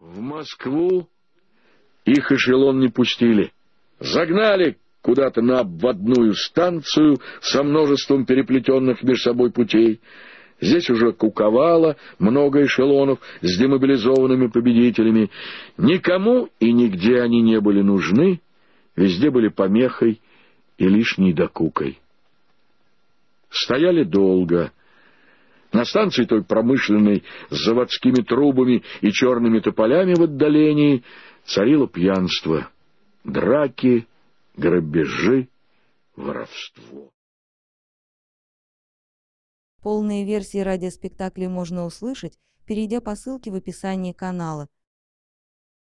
В Москву их эшелон не пустили. Загнали куда-то на обводную станцию со множеством переплетенных между собой путей. Здесь уже куковало много эшелонов с демобилизованными победителями. Никому и нигде они не были нужны, везде были помехой и лишней докукой. Стояли долго. На станции той промышленной с заводскими трубами и черными тополями в отдалении царило пьянство, драки, грабежи, воровство. Полные версии радиоспектаклей можно услышать, перейдя по ссылке в описании канала.